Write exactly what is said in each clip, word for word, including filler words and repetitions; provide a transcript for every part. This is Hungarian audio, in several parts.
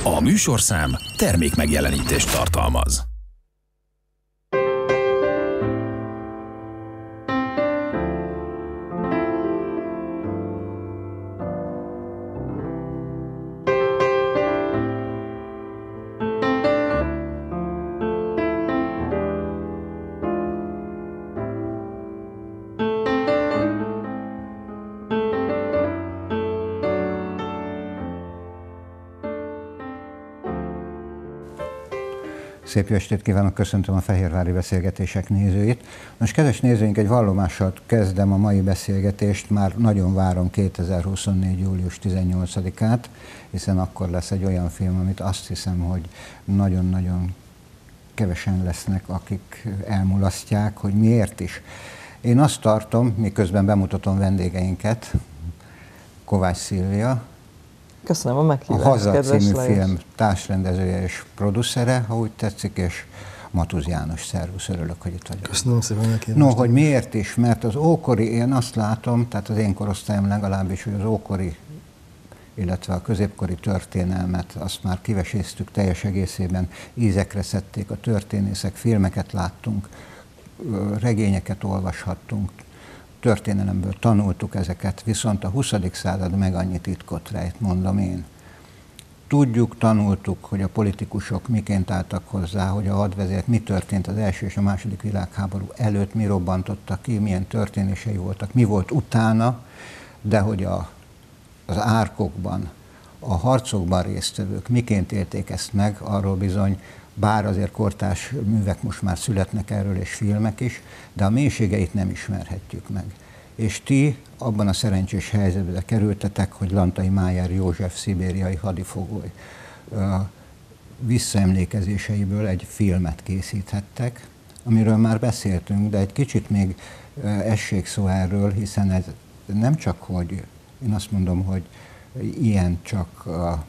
A műsorszám termék megjelenítést tartalmaz. Szép jó estét kívánok, köszöntöm a Fehérvári Beszélgetések nézőit. Most, kedves nézőink, egy vallomással kezdem a mai beszélgetést, már nagyon várom kétezer-huszonnégy. július tizennyolcadikát, hiszen akkor lesz egy olyan film, amit azt hiszem, hogy nagyon-nagyon kevesen lesznek, akik elmulasztják, hogy miért is. Én azt tartom, miközben bemutatom vendégeinket, Kovács Szilvia, köszönöm a meghívást, a Haza című Lajos. film társrendezője és producere, ha úgy tetszik, és Matuz János, szervusz, örülök, hogy itt vagyok. Köszönöm szépen a meghívást. No, hogy miért is? Mert az ókori, én azt látom, tehát az én korosztályom legalábbis, hogy az ókori, illetve a középkori történelmet, azt már kiveséztük teljes egészében, ízekre szedték a történészek, filmeket láttunk, regényeket olvashattunk, történelemből tanultuk ezeket, viszont a huszadik század meg annyi titkot rejt, mondom én. Tudjuk, tanultuk, hogy a politikusok miként álltak hozzá, hogy a hadvezér mi történt az első és a második világháború előtt, mi robbantottak ki, milyen történései voltak, mi volt utána, de hogy a, az árkokban, a harcokban résztvevők miként élték ezt meg, arról bizony, bár azért kortárs művek most már születnek erről, és filmek is, de a mélységeit nem ismerhetjük meg. És ti abban a szerencsés helyzetbe kerültetek, hogy Lantai Májer József szibériai hadifogoly visszaemlékezéseiből egy filmet készíthettek, amiről már beszéltünk, de egy kicsit még essék szó erről, hiszen ez nem csak, hogy én azt mondom, hogy ilyen csak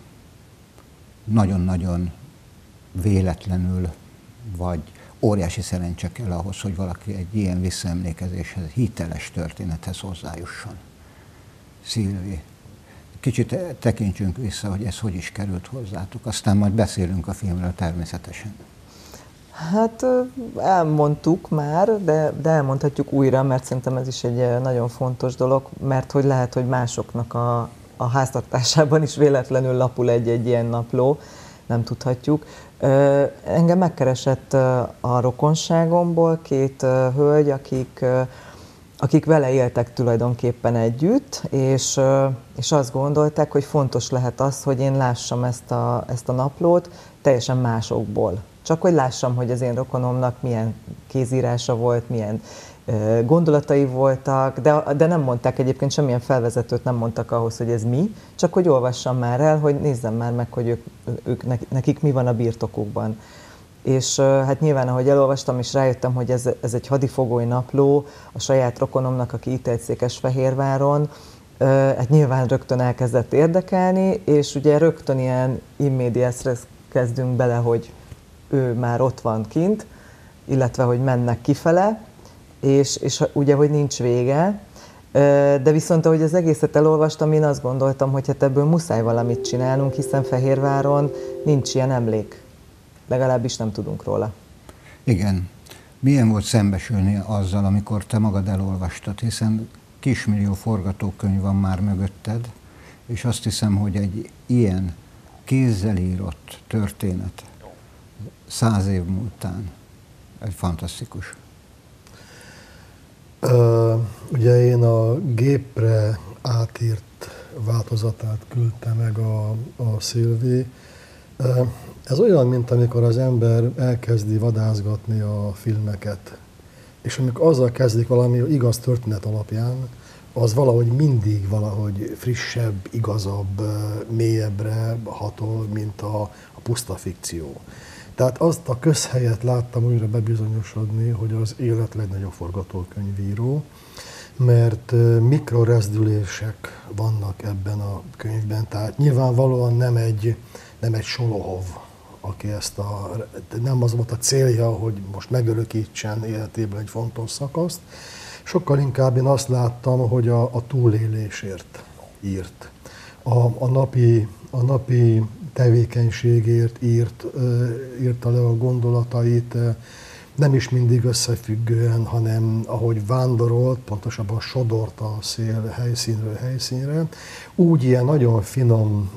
nagyon-nagyon véletlenül, vagy óriási szerencse kell ahhoz, hogy valaki egy ilyen visszaemlékezéshez, hiteles történethez hozzájusson. Szilvi, kicsit tekintsünk vissza, hogy ez hogy is került hozzátok, aztán majd beszélünk a filmről természetesen. Hát elmondtuk már, de, de elmondhatjuk újra, mert szerintem ez is egy nagyon fontos dolog, mert hogy lehet, hogy másoknak a, a háztartásában is véletlenül lapul egy-egy ilyen napló, nem tudhatjuk. Engem megkeresett a rokonságomból két hölgy, akik, akik vele éltek tulajdonképpen együtt, és, és azt gondolták, hogy fontos lehet az, hogy én lássam ezt a, ezt a naplót teljesen másokból. Csak hogy lássam, hogy az én rokonomnak milyen kézírása volt, milyen gondolatai voltak, de, de nem mondták egyébként, semmilyen felvezetőt nem mondtak ahhoz, hogy ez mi, csak hogy olvassam már el, hogy nézzem már meg, hogy ők, ők, nekik mi van a birtokukban. És hát nyilván, ahogy elolvastam, és rájöttem, hogy ez, ez egy hadifogoly napló a saját rokonomnak, aki ítélt Székesfehérváron, hát nyilván rögtön elkezdett érdekelni, és ugye rögtön ilyen in medias res kezdünk bele, hogy ő már ott van kint, illetve hogy mennek kifele, És, és ugye, hogy nincs vége, de viszont ahogy az egészet elolvastam, én azt gondoltam, hogy hát ebből muszáj valamit csinálnunk, hiszen Fehérváron nincs ilyen emlék. Legalábbis nem tudunk róla. Igen. Milyen volt szembesülni azzal, amikor te magad elolvastad, hiszen kismillió forgatókönyv van már mögötted, és azt hiszem, hogy egy ilyen kézzel írott történet száz év múltán egy fantasztikus. Uh, ugye én a gépre átírt változatát küldte meg a, a Szilvi. Uh, ez olyan, mint amikor az ember elkezdi vadászgatni a filmeket, és amikor azzal kezdik valami igaz történet alapján, az valahogy mindig valahogy frissebb, igazabb, mélyebbre hatol, mint a, a puszta fikció. Tehát azt a közhelyet láttam újra bebizonyosodni, hogy az élet legnagyobb forgatókönyvíró, mert mikrorezdülések vannak ebben a könyvben, tehát nyilvánvalóan nem egy, nem egy Solohov, aki ezt a, nem az volt a célja, hogy most megörökítsen életében egy fontos szakaszt, sokkal inkább én azt láttam, hogy a, a túlélésért írt. A, a, napi, a napi tevékenységért írt, írta le a gondolatait, nem is mindig összefüggően, hanem ahogy vándorolt, pontosabban sodort a szél helyszínről helyszínre, úgy ilyen nagyon finom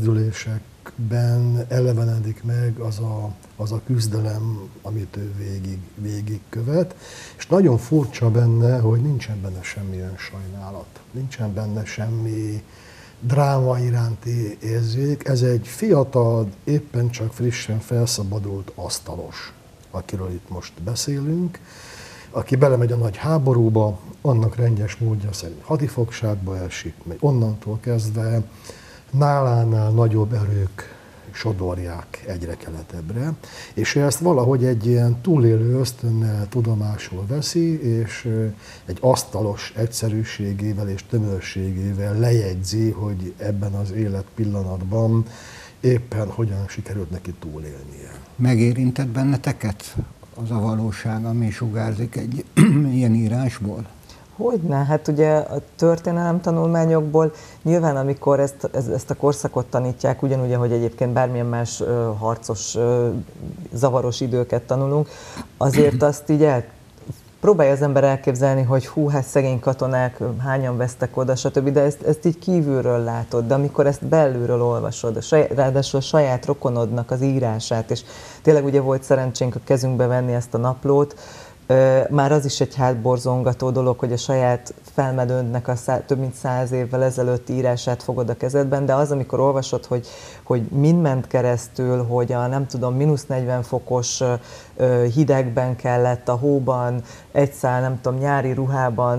rezdülésekben elevenedik meg az a, az a küzdelem, amit ő végig, végig követ, és nagyon furcsa benne, hogy nincsen benne semmilyen sajnálat, nincsen benne semmi dráma iránti érzék. Ez egy fiatal, éppen csak frissen felszabadult asztalos, akiről itt most beszélünk, aki belemegy a nagy háborúba, annak rendes módja szerint hadifogságba esik, megy onnantól kezdve nálánál nagyobb erők sodorják egyre keletebbre, és ő ezt valahogy egy ilyen túlélő ösztönnel tudomásul veszi, és egy asztalos egyszerűségével és tömörségével lejegyzi, hogy ebben az élet pillanatban éppen hogyan sikerült neki túlélnie. Megérintett benneteket az a valóság, ami sugárzik egy ilyen írásból? Hogyne, hát ugye a történelem tanulmányokból nyilván, amikor ezt, ezt a korszakot tanítják, ugyanúgy, ahogy egyébként bármilyen más ö, harcos, ö, zavaros időket tanulunk, azért azt így el, próbálja az ember elképzelni, hogy hú, hát szegény katonák, hányan vesztek oda, stb., de ezt, ezt így kívülről látod, de amikor ezt belülről olvasod, a saját, ráadásul a saját rokonodnak az írását, és tényleg ugye volt szerencsénk a kezünkbe venni ezt a naplót, már az is egy hátborzongató dolog, hogy a saját felmenődnek a szá, több mint száz évvel ezelőtt írását fogod a kezedben, de az, amikor olvasod, hogy, hogy mind ment keresztül, hogy a nem tudom, mínusz negyven fokos hidegben kellett a hóban egy szál, nem tudom, nyári ruhában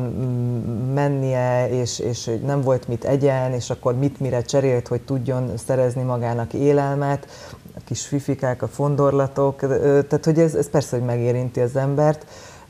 mennie, és, és nem volt mit egyen, és akkor mit mire cserélt, hogy tudjon szerezni magának élelmet, a kis fifikák, a fondorlatok, tehát hogy ez, ez persze, hogy megérinti az embert.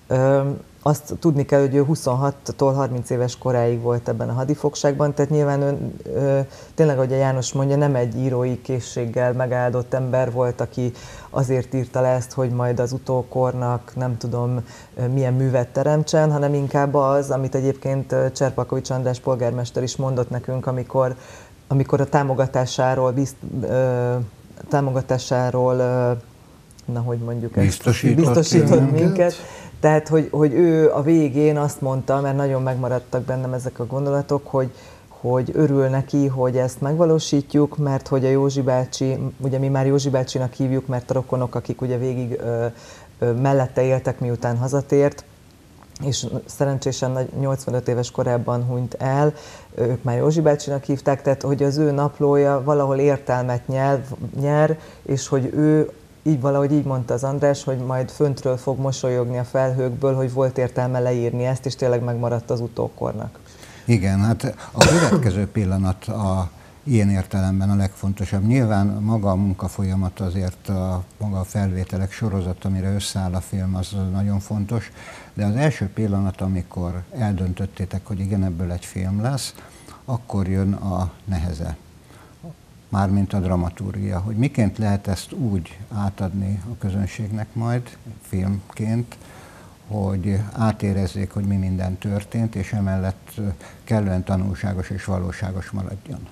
Azt tudni kell, hogy ő huszonhattól harminc éves koráig volt ebben a hadifogságban, tehát nyilván ő, tényleg, ahogy a János mondja, nem egy írói készséggel megáldott ember volt, aki azért írta le ezt, hogy majd az utókornak nem tudom milyen művet teremtsen, hanem inkább az, amit egyébként Cserpalkovics András polgármester is mondott nekünk, amikor, amikor a támogatásáról bizt, támogatásáról, na hogy mondjuk ezt, biztosított, biztosított minket. Tehát, hogy, hogy ő a végén azt mondta, mert nagyon megmaradtak bennem ezek a gondolatok, hogy, hogy örül neki, hogy ezt megvalósítjuk, mert hogy a Józsi bácsi, ugye mi már Józsi bácsinak hívjuk, mert a rokonok, akik ugye végig ö, ö, mellette éltek, miután hazatért, és szerencsésen nyolcvanöt éves korában hunyt el, ők már Józsi bácsinak hívták, tehát hogy az ő naplója valahol értelmet nyer, nyer és hogy ő így valahogy így mondta az András, hogy majd föntről fog mosolyogni a felhőkből, hogy volt értelme leírni ezt, és tényleg megmaradt az utókornak. Igen, hát a következő pillanat a, ilyen értelemben a legfontosabb. Nyilván maga a munkafolyamat, azért a, maga a felvételek sorozat, amire összeáll a film, az nagyon fontos, de az első pillanat, amikor eldöntöttétek, hogy igen, ebből egy film lesz, akkor jön a neheze. Mármint a dramaturgia, hogy miként lehet ezt úgy átadni a közönségnek majd filmként, hogy átérezzék, hogy mi minden történt, és emellett kellően tanulságos és valóságos maradjon.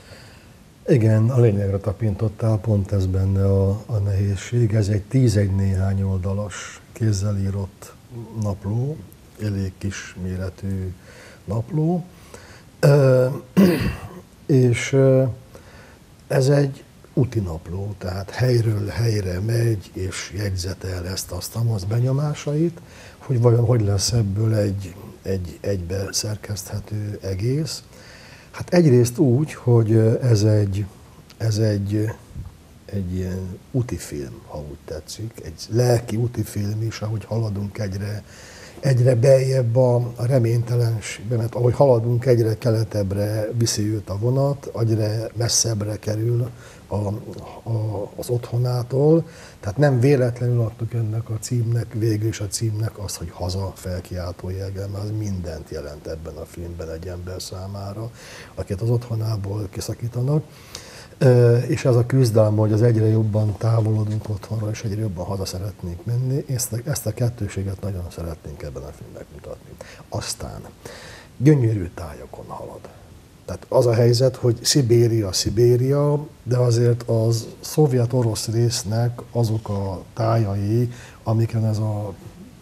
Igen, a lényegre tapintottál, pont ez benne a, a nehézség. Ez egy tízegy néhány oldalas kézzel írott napló, elég kis méretű napló, e, és ez egy úti napló, tehát helyről helyre megy és jegyzetel ezt, azt, az benyomásait, hogy vajon hogy lesz ebből egy, egy egybe szerkeszthető egész. Hát egyrészt úgy, hogy ez egy, ez egy, egy ilyen útifilm, ha úgy tetszik, egy lelki útifilm is, ahogy haladunk egyre, egyre beljebb a, a reménytelenségbe, mert ahogy haladunk, egyre keletebbre viszi őt a vonat, egyre messzebbre kerül a, a, az otthonától. Tehát nem véletlenül adtuk ennek a címnek, végül is a címnek azt, hogy haza felkiáltó jelgel, mert az mindent jelent ebben a filmben egy ember számára, akit az otthonából kiszakítanak. És ez a küzdelem, hogy az egyre jobban távolodunk otthonról, és egyre jobban haza szeretnénk menni, ezt, ezt a kettőséget nagyon szeretnénk ebben a filmben mutatni. Aztán gyönyörű tájakon halad. Tehát az a helyzet, hogy Szibéria, Szibéria, de azért az szovjet-orosz résznek azok a tájai, amiken ez a,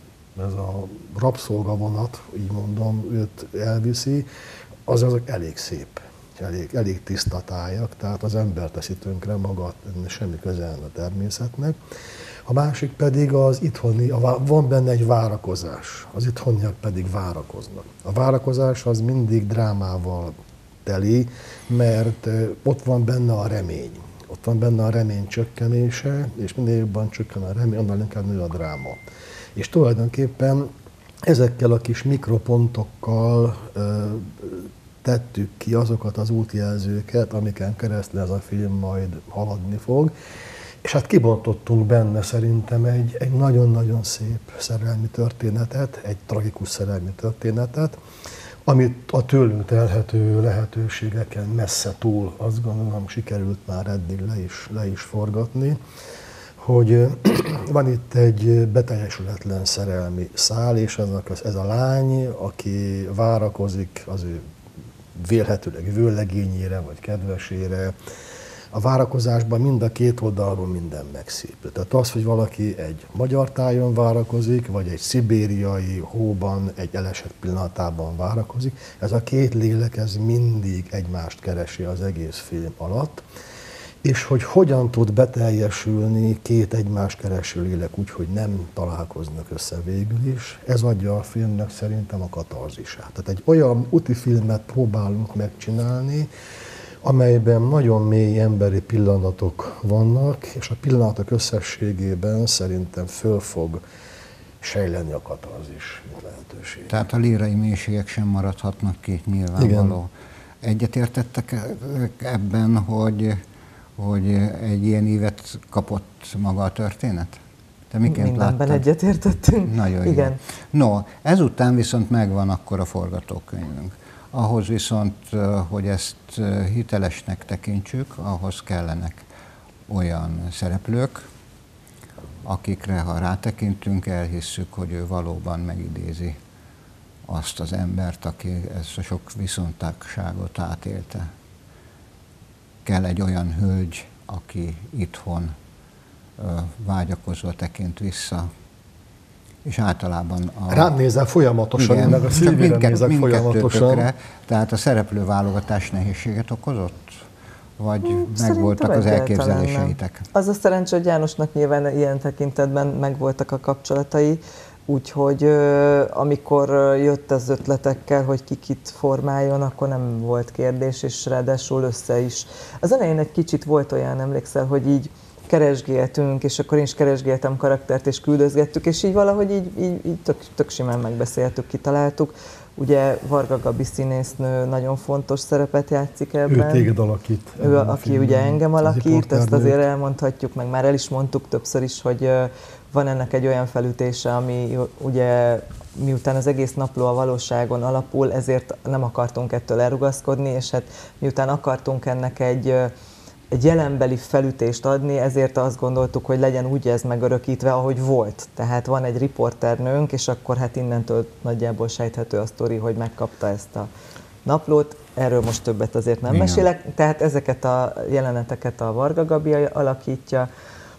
ez a rabszolgavonat, így mondom, őt elviszi, az azok elég szép, elég, elég tiszta tájak, tehát az ember teszi tönkre maga, semmi köze a természetnek. A másik pedig az itthoni, van benne egy várakozás, az itthoniak pedig várakoznak. A várakozás az mindig drámával teli, mert ott van benne a remény. Ott van benne a remény csökkenése, és minél jobban csökken a remény, annál inkább nő a dráma. És tulajdonképpen ezekkel a kis mikropontokkal ö, tettük ki azokat az útjelzőket, amiken keresztül ez a film majd haladni fog. És hát kibontottunk benne szerintem egy, egy nagyon-nagyon szép szerelmi történetet, egy tragikus szerelmi történetet, amit a tőlünk telhető lehetőségeken messze túl, azt gondolom, sikerült már eddig le is, le is forgatni, hogy van itt egy beteljesületlen szerelmi szál, és ez, ez a lány, aki várakozik az ő vélhetőleg vőlegényére vagy kedvesére. A várakozásban mind a két oldalról minden megszépül. Tehát az, hogy valaki egy magyar tájon várakozik, vagy egy szibériai hóban, egy elesett pillanatában várakozik, ez a két lélek ez mindig egymást keresi az egész film alatt, és hogy hogyan tud beteljesülni két egymást kereső lélek úgy, hogy nem találkoznak össze végül is, ez adja a filmnek szerintem a katarzisát. Tehát egy olyan úti filmet próbálunk megcsinálni, amelyben nagyon mély emberi pillanatok vannak, és a pillanatok összességében szerintem föl fog sejleni a katarzis, mint lehetőség. Tehát a lírai mélységek sem maradhatnak ki, nyilvánvaló. Egyetértettek ebben, hogy, hogy egy ilyen ívet kapott maga a történet? Te miként Mindenben láttad? egyetértettünk. Nagyon igen. Jó. No, ezután viszont megvan akkor a forgatókönyvünk. Ahhoz viszont, hogy ezt hitelesnek tekintsük, ahhoz kellenek olyan szereplők, akikre, ha rátekintünk, elhisszük, hogy ő valóban megidézi azt az embert, aki ezt a sok viszontagságot átélte. Kell egy olyan hölgy, aki itthon vágyakozva tekint vissza, és általában a... Rám nézel folyamatosan, igen, meg a Szilvére nézek folyamatosan. Tökre, tehát a szereplő válogatás nehézséget okozott? Vagy hmm, megvoltak az elképzeléseitek? Nem. Az a szerencsé, hogy Jánosnak nyilván ilyen tekintetben megvoltak a kapcsolatai, úgyhogy amikor jött az ötletekkel, hogy ki kit formáljon, akkor nem volt kérdés, és ráadásul össze is. Az elején egy kicsit volt olyan, emlékszel, hogy így keresgéltünk, és akkor én is keresgéltem karaktert, és küldözgettük, és így valahogy így, így, így tök, tök simán megbeszéltük, kitaláltuk. Ugye Varga Gabi színésznő nagyon fontos szerepet játszik ebben. Ő téged alakít. Ő, aki ugye engem alakít, ezt azért elmondhatjuk, meg már el is mondtuk többször is, hogy van ennek egy olyan felütése, ami ugye miután az egész napló a valóságon alapul, ezért nem akartunk ettől elrugaszkodni, és hát miután akartunk ennek egy egy jelenbeli felütést adni, ezért azt gondoltuk, hogy legyen úgy ez megörökítve, ahogy volt. Tehát van egy riporternőnk, és akkor hát innentől nagyjából sejthető a sztori, hogy megkapta ezt a naplót. Erről most többet azért nem Igen. mesélek. Tehát ezeket a jeleneteket a Varga Gabi alakítja,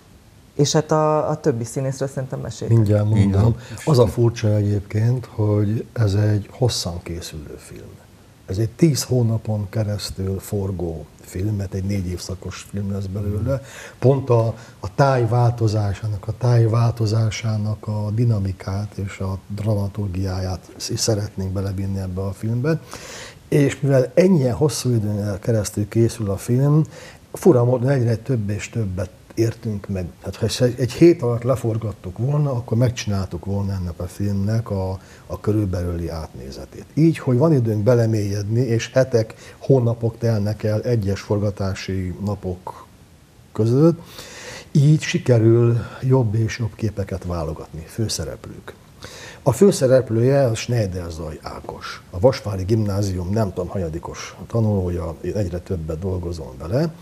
és hát a, a többi színészről szerintem meséltek. Mindjárt mondom. Az a furcsa egyébként, hogy ez egy hosszan készülő film. Ez egy tíz hónapon keresztül forgó film, mert egy négy évszakos film lesz belőle. Pont a, a táj változásának, a táj változásának a dinamikát és a dramaturgiáját is szeretnénk belevinni ebbe a filmbe. És mivel ennyien hosszú időn keresztül készül a film, fura módon egyre több és többet értünk meg. Hát, ha egy hét alatt leforgattuk volna, akkor megcsináltuk volna ennek a filmnek a, a körülbelüli átnézetét. Így, hogy van időnk belemélyedni, és hetek, hónapok telnek el egyes forgatási napok között, így sikerül jobb és jobb képeket válogatni, főszereplők. A főszereplője a Schneider Zaj Ákos. A Vasvári Gimnázium nem tudom, hanyadikos tanulója, én egyre többet dolgozom vele.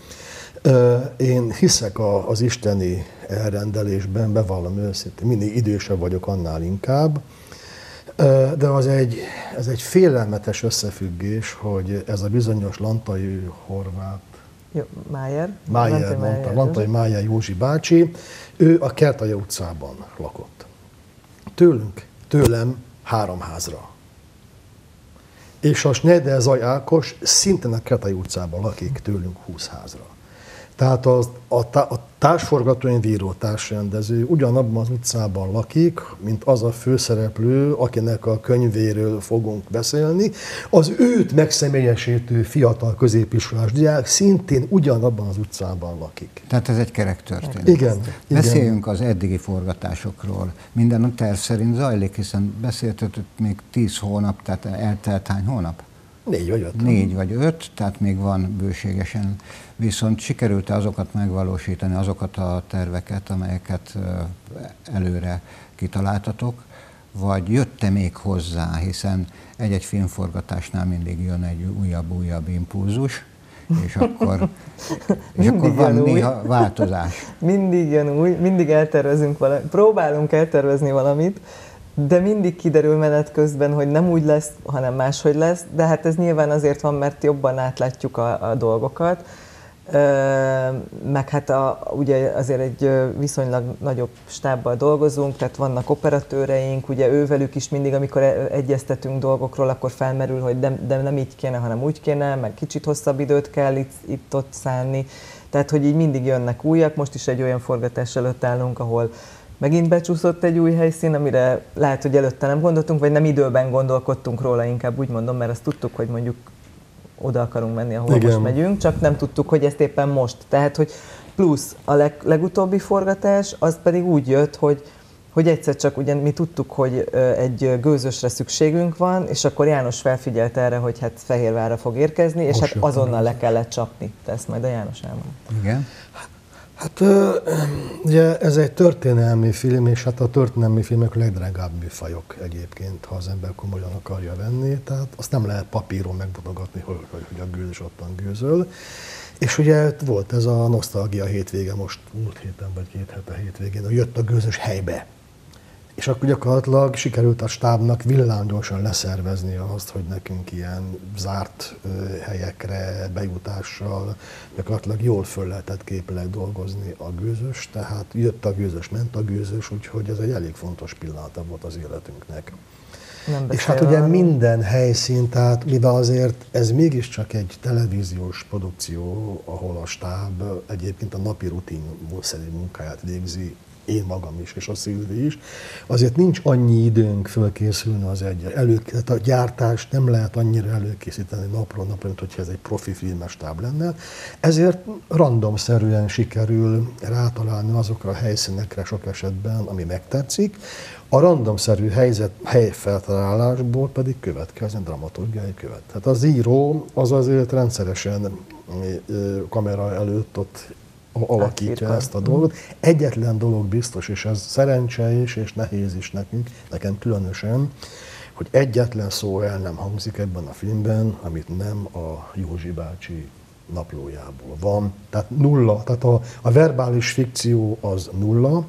Én hiszek az isteni elrendelésben, bevallom őszintén, minél idősebb vagyok, annál inkább. De az egy, ez egy félelmetes összefüggés, hogy ez a bizonyos Lantai Horváth, Jó, Májer. Májer mondta, Lantai Májer Józsi bácsi, ő a Kertalja utcában lakott. Tőlünk, tőlem három házra. És a Schneider Zaj Ákos szintén a Kertalja utcában lakik tőlünk húsz házra. Tehát az, a, a társforgatókönyvíró, társrendező ugyanabban az utcában lakik, mint az a főszereplő, akinek a könyvéről fogunk beszélni. Az őt megszemélyesítő fiatal középiskolás diák szintén ugyanabban az utcában lakik. Tehát ez egy kerek történet. Igen. Beszéljünk igen. az eddigi forgatásokról. Minden a terv szerint zajlik, hiszen beszéltetek még tíz hónap, tehát eltelt hány hónap? Négy vagy öt. Négy vagy öt, tehát még van bőségesen. Viszont sikerült-e azokat megvalósítani, azokat a terveket, amelyeket előre kitaláltatok, vagy jött-e még hozzá, hiszen egy-egy filmforgatásnál mindig jön egy újabb-újabb impulzus, és akkor, és akkor van néha változás. Mindig jön új, mindig eltervezünk valamit, próbálunk eltervezni valamit, de mindig kiderül menet közben, hogy nem úgy lesz, hanem máshogy lesz, de hát ez nyilván azért van, mert jobban átlátjuk a, a dolgokat, meg hát a, ugye azért egy viszonylag nagyobb stábbal dolgozunk, tehát vannak operatőreink, ugye ővelük is mindig, amikor egyeztetünk dolgokról, akkor felmerül, hogy de, de nem így kéne, hanem úgy kéne, meg kicsit hosszabb időt kell itt, itt-ott szánni, tehát hogy így mindig jönnek újak, most is egy olyan forgatás előtt állunk, ahol megint becsúszott egy új helyszín, amire lehet, hogy előtte nem gondoltunk, vagy nem időben gondolkodtunk róla, inkább úgy mondom, mert azt tudtuk, hogy mondjuk oda akarunk menni, ahol igen. most megyünk, csak nem tudtuk, hogy ezt éppen most. Tehát, hogy plusz a leg, legutóbbi forgatás, az pedig úgy jött, hogy, hogy egyszer csak ugyan mi tudtuk, hogy egy gőzösre szükségünk van, és akkor János felfigyelt erre, hogy hát Fehérvárra fog érkezni, és most hát azonnal le kellett csapni. Te ezt majd a János elmond. Igen. Hát ugye ez egy történelmi film, és hát a történelmi filmek legdrágább műfajok egyébként, ha az ember komolyan akarja venni, tehát azt nem lehet papíron megmutogatni, hogy, hogy a gőzös ottan gőzöl. És ugye volt ez a nosztalgia hétvége, most múlt héten vagy két hete hétvégén, hogy jött a gőzös helybe. És akkor gyakorlatilag sikerült a stábnak villámgyorsan leszervezni azt, hogy nekünk ilyen zárt helyekre bejutással gyakorlatilag jól föl lehetett képileg dolgozni a gőzös, tehát jött a gőzös, ment a gőzös, úgyhogy ez egy elég fontos pillanata volt az életünknek. És hát ugye minden helyszín, tehát mivel azért ez mégiscsak egy televíziós produkció, ahol a stáb egyébként a napi rutin módszerű munkáját végzi, én magam is, és a Szilvi is, azért nincs annyi időnk fölkészülni az egy elő, tehát a gyártást nem lehet annyira előkészíteni napról napra, mint hogyha ez egy profi filmes stáb lenne. Ezért randomszerűen sikerül rátalálni azokra a helyszínekre sok esetben, ami megtetszik. A randomszerű helyzet, helyfeltalálásból pedig következzen dramaturgiai követ. Tehát az író az azért rendszeresen kamera előtt ott alakítja ezt a dolgot. Egyetlen dolog biztos, és ez szerencse is, és nehéz is nekünk, nekem különösen, hogy egyetlen szó el nem hangzik ebben a filmben, amit nem a Józsi bácsi naplójából van. Tehát nulla, tehát a, a verbális fikció az nulla.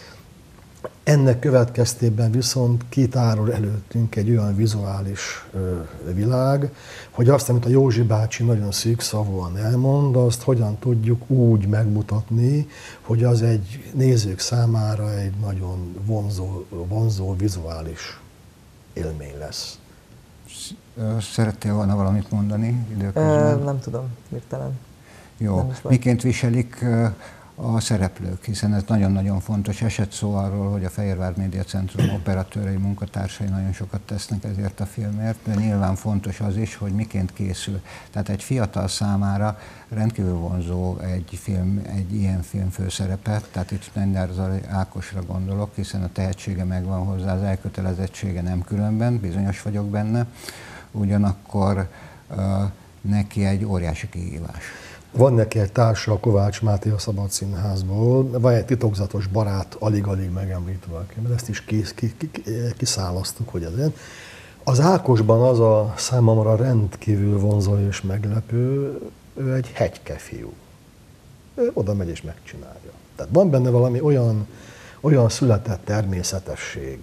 Ennek következtében viszont kitárul előttünk egy olyan vizuális ö, világ, hogy azt, amit a Józsi bácsi nagyon szűkszavúan elmond, azt hogyan tudjuk úgy megmutatni, hogy az egy nézők számára egy nagyon vonzó, vonzó vizuális élmény lesz. Szerettél volna valamit mondani időközben? Ö, nem tudom, hirtelen. Jó. Miként viselik a szereplők, hiszen ez nagyon-nagyon fontos. Esett szó arról, hogy a Fehérvár Média Centrum operatőrei, munkatársai nagyon sokat tesznek ezért a filmért, de nyilván fontos az is, hogy miként készül. Tehát egy fiatal számára rendkívül vonzó egy film, egy ilyen film főszerepe, tehát itt Schneider Zaj Ákosra gondolok, hiszen a tehetsége megvan hozzá, az elkötelezettsége nem különben, bizonyos vagyok benne, ugyanakkor uh, neki egy óriási kihívás. Van neki egy társa, a Kovács Máté a Szabad Színházból, van egy titokzatos barát, alig-alig megemlítve, mert ezt is kiszálasztuk, hogy ez. Az Ákosban az a számomra rendkívül vonzó és meglepő, ő egy hegyke fiú. Ő oda megy és megcsinálja. Tehát van benne valami olyan, olyan született természetesség,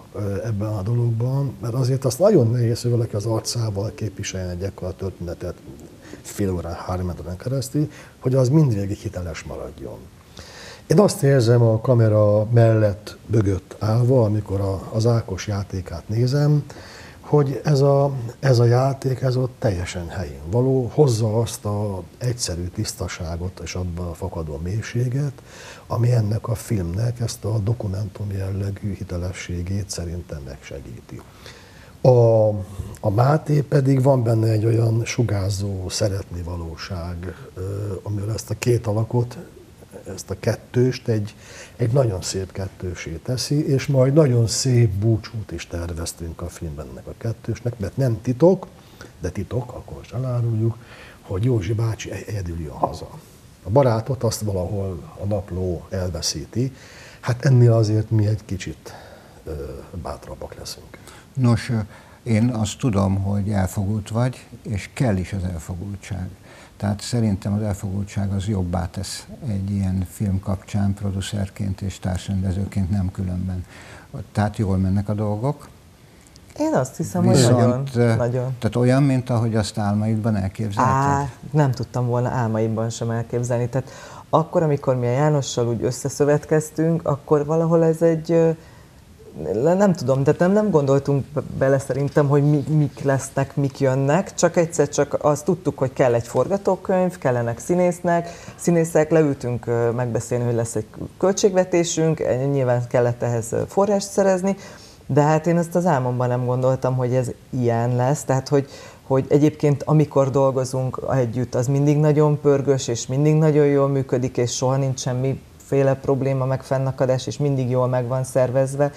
ebben a dologban, mert azért azt nagyon nehéz, hogy valaki az arcával képviseljen egy ekkora történetet fél órán, három órán keresztül, hogy az mindvégig hiteles maradjon. Én azt érzem a kamera mellett bögött állva, amikor a, az Ákos játékát nézem, hogy ez a, ez a játék, ez ott teljesen helyén való, hozza azt az egyszerű tisztaságot és abban a fakadó mélységet, ami ennek a filmnek ezt a dokumentum jellegű hitelességét szerintem megsegíti. A, a Máté pedig van benne egy olyan sugárzó szeretni valóság, amivel ezt a két alakot, ezt a kettőst egy, egy nagyon szép kettősé teszi, és majd nagyon szép búcsút is terveztünk a filmben ennek a kettősnek, mert nem titok, de titok, akkor most eláruljuk, hogy Józsi bácsi egyedül jön haza. A barátot azt valahol a napló elveszíti, hát ennél azért mi egy kicsit ö, bátrabbak leszünk. Nos, én azt tudom, hogy elfogult vagy, és kell is az elfogultság. Tehát szerintem az elfogultság az jobbá tesz egy ilyen film kapcsán, producerként és társrendezőként, nem különben. Tehát jól mennek a dolgok. Én azt hiszem, Viszont, hogy nagyon, nagyon. Tehát olyan, mint ahogy azt álmaidban elképzelted? Á, nem tudtam volna álmaimban sem elképzelni. Tehát akkor, amikor mi a Jánossal úgy összeszövetkeztünk, akkor valahol ez egy, nem tudom, de nem, nem gondoltunk bele szerintem, hogy mi, mik lesznek, mik jönnek, csak egyszer csak azt tudtuk, hogy kell egy forgatókönyv, kellenek színésznek, színészek, leültünk megbeszélni, hogy lesz egy költségvetésünk, nyilván kellett ehhez forrást szerezni, de hát én ezt az álmomban nem gondoltam, hogy ez ilyen lesz, tehát hogy, hogy egyébként amikor dolgozunk együtt, az mindig nagyon pörgős, és mindig nagyon jól működik, és soha nincs semmiféle probléma, meg fennakadás, és mindig jól meg van szervezve.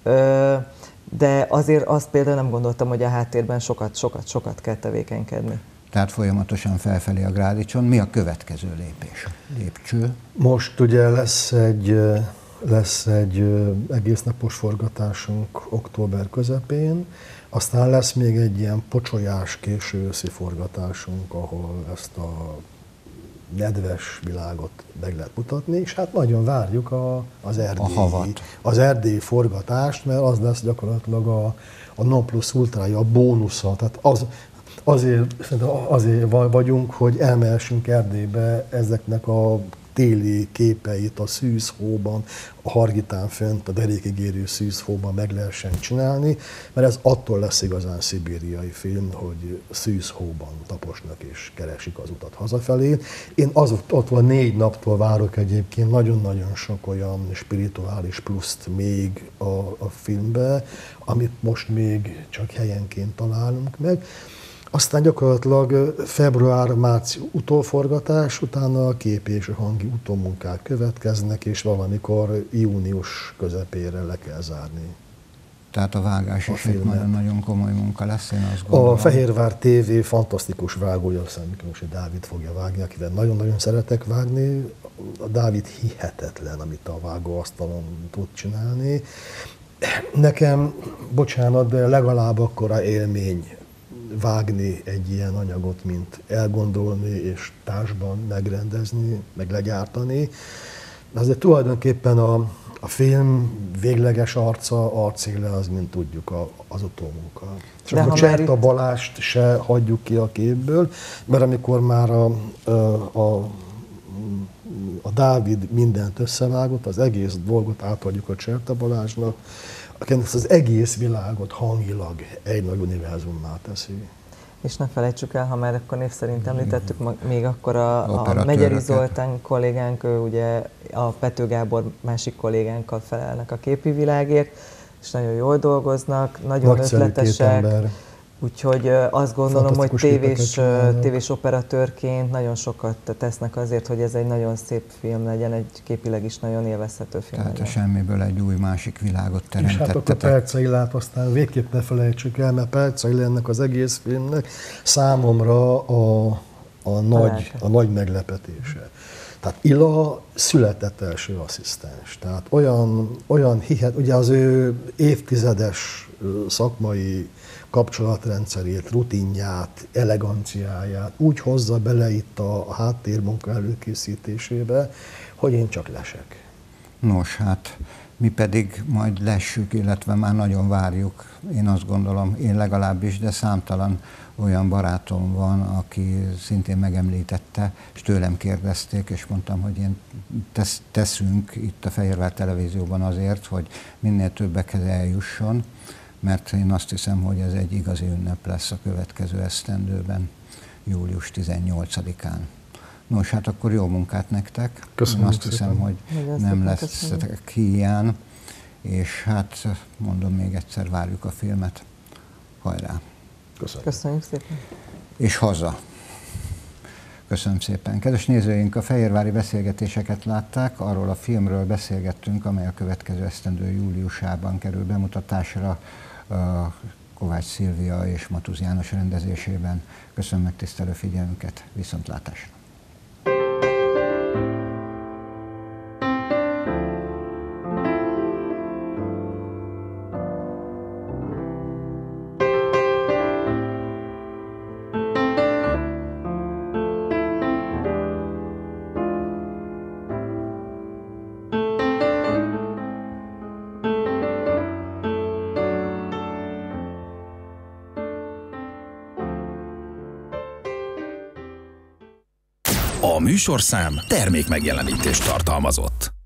De azért azt például nem gondoltam, hogy a háttérben sokat, sokat, sokat kell tevékenykedni. Tehát folyamatosan felfelé a grádicson. Mi a következő lépés? Lépcső? Most ugye lesz egy, lesz egy egész napos forgatásunk október közepén, aztán lesz még egy ilyen pocsolyás késő őszi forgatásunk, ahol ezt a nedves világot meg lehet mutatni, és hát nagyon várjuk a, az, erdélyi, az erdélyi forgatást, mert az lesz gyakorlatilag a, a non plus ultrája, a bónusza. Tehát az, azért, azért vagyunk, hogy elmehessünk Erdélybe ezeknek a téli képeit a szűzhóban, a Hargitán fönt, a derékig érő szűzhóban meg lehessen csinálni, mert ez attól lesz igazán szibériai film, hogy szűzhóban taposnak és keresik az utat hazafelé. Én az ott van négy naptól várok egyébként nagyon-nagyon sok olyan spirituális pluszt még a, a filmbe, amit most még csak helyenként találunk meg. Aztán gyakorlatilag február-március utóforgatás, utána a képi és a hangi utómunkák következnek, és valamikor június közepére le kell zárni. Tehát a vágás a is egy nagyon-nagyon komoly munka lesz, én azt gondolom. A Fehérvár té vé fantasztikus vágója, Miklós Dávid fogja vágni, akivel nagyon-nagyon szeretek vágni. A Dávid hihetetlen, amit a vágóasztalon tud csinálni. Nekem, bocsánat, de legalább akkora élmény vágni egy ilyen anyagot, mint elgondolni és társban megrendezni, meg legyártani. De azért tulajdonképpen a, a film végleges arca, arcéle az, mint tudjuk, a, az utómunka. És akkor Cserta itt... Balást se hagyjuk ki a képből, mert amikor már a, a, a Dávid mindent összevágott, az egész dolgot átadjuk a Cserta Balázsnak, akinek az egész világot hangilag egy nagy univerzummá teszi. És ne felejtsük el, ha már akkor név szerint említettük, még akkor a, a Megyeri Zoltán kollégánk, ő ugye a Pető Gábor másik kollégánkkal felelnek a képi világért, és nagyon jól dolgoznak, nagyon nagyszerű ötletesek. Úgyhogy azt gondolom, hogy tévés, tévés operatőrként nagyon sokat tesznek azért, hogy ez egy nagyon szép film legyen, egy képileg is nagyon élvezhető film Tehát legyen. a semmiből egy új másik világot teremtettetek. És hát akkor Percai Illát aztán végképp ne felejtsük el, mert Percai Illa ennek az egész filmnek számomra a, a, nagy, a nagy meglepetése. Tehát Illa született első asszisztens. Tehát olyan, olyan hihet, ugye az ő évtizedes szakmai kapcsolatrendszerét, rutinját, eleganciáját úgy hozza bele itt a háttérmunka előkészítésébe, hogy én csak lesek. Nos, hát mi pedig majd lessük, illetve már nagyon várjuk, én azt gondolom, én legalábbis, de számtalan olyan barátom van, aki szintén megemlítette, és tőlem kérdezték, és mondtam, hogy én tesz, teszünk itt a Fehérvár Televízióban azért, hogy minél többekhez eljusson, mert én azt hiszem, hogy ez egy igazi ünnep lesz a következő esztendőben, július tizennyolcadikán. Nos, hát akkor jó munkát nektek. Köszönöm Én azt szépen. hiszem, hogy Nagyon nem szépen lesz hiány, és hát mondom, még egyszer várjuk a filmet. Hajrá! Köszönöm. Köszönjük szépen. És haza! Köszönöm szépen. Kedves nézőink, a fehérvári beszélgetéseket látták, arról a filmről beszélgettünk, amely a következő esztendő júliusában kerül bemutatásra Kovács Szilvia és Matúz János rendezésében. Köszönöm megtisztelő figyelmüket, viszontlátásra! A műsorszám termék megjelenítést tartalmazott.